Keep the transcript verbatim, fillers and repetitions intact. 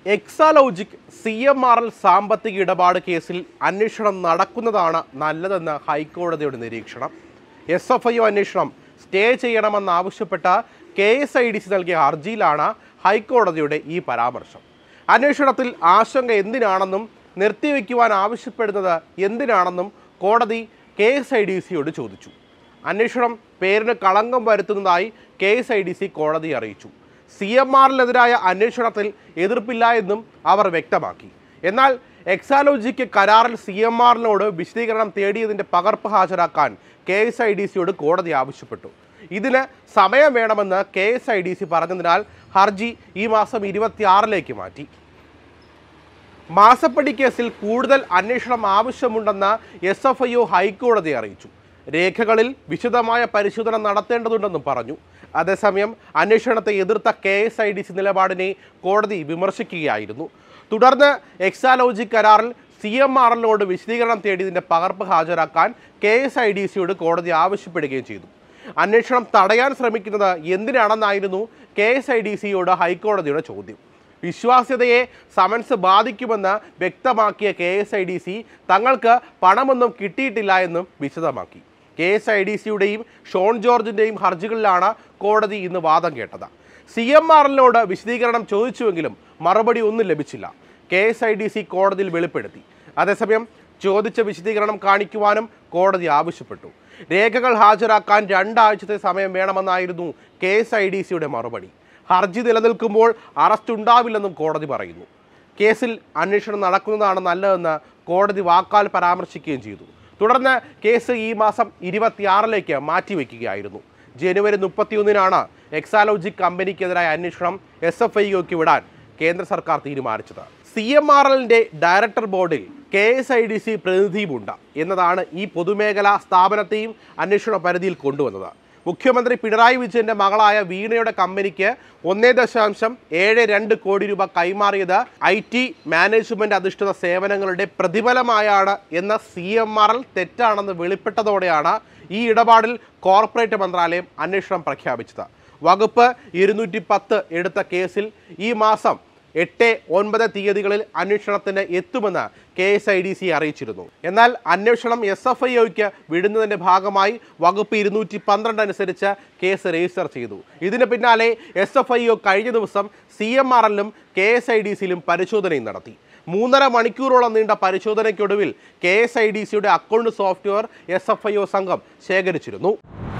Exalogic C M R L സാമ്പത്തിക ഇടപാട് കേസിൽ അന്വേഷണം നടക്കുന്നതാണ് നല്ലതെന്ന് ഹൈക്കോടതിയുടെ നിരീക്ഷണം. എസ് എഫ് ഐ ഒ അന്വേഷണം സ്റ്റേ ചെയ്യണമെന്നാവശ്യപ്പെട്ട K S I D C നൽകിയ ഹർജിയിലാണ് ഹൈക്കോടതിയുടെ ഈ പരാമർശം. അന്വേഷണത്തിൽ ആശങ്ക എന്തിനാണെന്നും നിർത്തിവെക്കുവാൻ ആവശ്യപ്പെടുന്നത് എന്തിനാണെന്നും കോടതി കെ എസ് ഐ ഡി സിയോട് ചോദിച്ചു. അന്വേഷണം പേരിന് കളങ്കം വരുത്തുന്നതായി K S I D C കോടതിയെ അറിയിച്ചു. സി എം ആറിനെതിരായ അന്വേഷണത്തിൽ എതിർപ്പില്ല എന്നും അവർ വ്യക്തമാക്കി. എന്നാൽ എക്സാലോജിക്ക് കരാറിൽ സി എം ആറിനോട് വിശദീകരണം തേടിയതിൻ്റെ പകർപ്പ് ഹാജരാക്കാൻ കെ എസ് ഐ ഡി സിയോട് കോടതി ആവശ്യപ്പെട്ടു. ഇതിന് സമയം വേണമെന്ന് K S I D C പറഞ്ഞതിനാൽ ഹർജി ഈ മാസം ഇരുപത്തിയാറിലേക്ക് മാറ്റി. മാസപ്പടി കേസിൽ കൂടുതൽ അന്വേഷണം ആവശ്യമുണ്ടെന്ന് എസ് എഫ് ഐ ഒ ഹൈക്കോടതിയെ അറിയിച്ചു. രേഖകളിൽ വിശദമായ പരിശോധന നടത്തേണ്ടതുണ്ടെന്നും പറഞ്ഞു. അതേസമയം അന്വേഷണത്തെ എതിർത്ത K S I D C നിലപാടിനെ കോടതി വിമർശിക്കുകയായിരുന്നു. തുടർന്ന് എക്സാലോജിക് കരാറിൽ സി എം ആർ എല്ലിനോട് വിശദീകരണം തേടിയതിൻ്റെ പകർപ്പ് ഹാജരാക്കാൻ കെ എസ് ഐ ഡി സിയോട് കോടതി ആവശ്യപ്പെടുകയും ചെയ്തു. അന്വേഷണം തടയാൻ ശ്രമിക്കുന്നത് എന്തിനാണെന്നായിരുന്നു കെ എസ് ഐ ഡി സിയോട് ഹൈക്കോടതിയുടെ ചോദ്യം. വിശ്വാസ്യതയെ സമൻസ് ബാധിക്കുമെന്ന് വ്യക്തമാക്കിയ K S I D C തങ്ങൾക്ക് പണമൊന്നും കിട്ടിയിട്ടില്ല എന്നും വിശദമാക്കി. കെ എസ് ഐ ഡി സിയുടെയും ഷോൺ ജോർജിൻ്റെയും ഹർജികളിലാണ് കോടതി ഇന്ന് വാദം കേട്ടത്. സി എം ആർ എല്ലിനോട് വിശദീകരണം ചോദിച്ചുവെങ്കിലും മറുപടി ഒന്നും ലഭിച്ചില്ല. K S I D C കോടതിയിൽ വെളിപ്പെടുത്തി. അതേസമയം ചോദിച്ച വിശദീകരണം കാണിക്കുവാനും കോടതി ആവശ്യപ്പെട്ടു. രേഖകൾ ഹാജരാക്കാൻ രണ്ടാഴ്ചത്തെ സമയം വേണമെന്നായിരുന്നു കെ എസ് ഐ ഡി സിയുടെ മറുപടി. ഹർജി നിലനിൽക്കുമ്പോൾ അറസ്റ്റ് ഉണ്ടാവില്ലെന്നും കോടതി പറയുന്നു. കേസിൽ അന്വേഷണം നടക്കുന്നതാണ് നല്ലതെന്ന് കോടതി വാക്കാൽ പരാമർശിക്കുകയും ചെയ്തു. തുടർന്ന് കേസ് ഈ മാസം ഇരുപത്തിയാറിലേക്ക് മാറ്റിവെക്കുകയായിരുന്നു. ജനുവരി മുപ്പത്തിയൊന്നിനാണ് എക്സാലോജിക് കമ്പനിക്കെതിരായ അന്വേഷണം എസ് എഫ് ഐ ഒക്ക് വിടാൻ കേന്ദ്ര സർക്കാർ തീരുമാനിച്ചത്. സി എം ആർ എല്ലിൻ്റെ ഡയറക്ടർ ബോർഡിൽ K S I D C പ്രതിനിധിയുമുണ്ട് എന്നതാണ് ഈ പൊതുമേഖലാ സ്ഥാപനത്തെയും അന്വേഷണ പരിധിയിൽ കൊണ്ടുവന്നത്. മുഖ്യമന്ത്രി പിണറായി വിജയന്റെ മകളായ വീണയുടെ കമ്പനിക്ക് ഒന്നേ ദശാംശം ഏഴ് രണ്ട് കോടി രൂപ കൈമാറിയത് ഐ ടി മാനേജ്മെന്റ് അധിഷ്ഠിത സേവനങ്ങളുടെ പ്രതിഫലമായാണ് എന്ന സി എം ആർ എൽ തെറ്റാണെന്ന് വെളിപ്പെട്ടതോടെയാണ് ഈ ഇടപാടിൽ കോർപ്പറേറ്റ് മന്ത്രാലയം അന്വേഷണം പ്രഖ്യാപിച്ചത്. വകുപ്പ് ഇരുന്നൂറ്റി പത്ത് എടുത്ത കേസിൽ ഈ മാസം എട്ട് ഒൻപത് തീയതികളിൽ അന്വേഷണത്തിന് എത്തുമെന്ന് K S I D C അറിയിച്ചിരുന്നു. എന്നാൽ അന്വേഷണം എസ് എഫ് ഐ ഒക്ക് വിടുന്നതിൻ്റെ ഭാഗമായി വകുപ്പ് ഇരുന്നൂറ്റി പന്ത്രണ്ട് അനുസരിച്ച് കേസ് രജിസ്റ്റർ ചെയ്തു. ഇതിന് പിന്നാലെ എസ് എഫ് ഐ ഒ കഴിഞ്ഞ ദിവസം സി എം ആർ എല്ലിലും കെ എസ് ഐ ഡി സിയിലും പരിശോധനയും നടത്തി. മൂന്നര മണിക്കൂറോളം നീണ്ട പരിശോധനയ്ക്കൊടുവിൽ കെ എസ് ഐ ഡി സിയുടെ account software S F I O സംഘം ശേഖരിച്ചിരുന്നു.